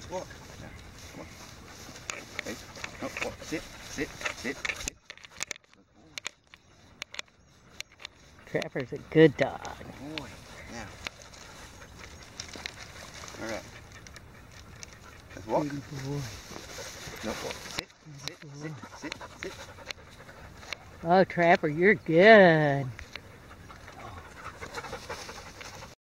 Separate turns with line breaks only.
walk. Now, come on. Okay. No, walk. Sit, sit, sit, sit.
Trapper's a good dog.
Good boy. Now. All right. Let's walk.
Good boy.
No, walk. Sit, sit, sit, sit, sit.
Oh, Trapper, you're good.